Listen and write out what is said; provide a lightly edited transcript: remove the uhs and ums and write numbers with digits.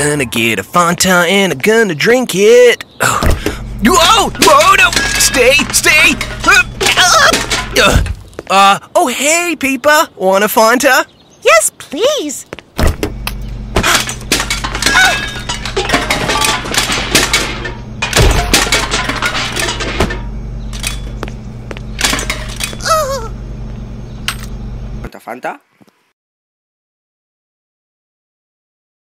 gonna get a Fanta and I'm gonna drink it. Whoa! Whoa! No! Stay! Stay! Oh, hey, Peepa. Want a Fanta? Yes, please. Fanta?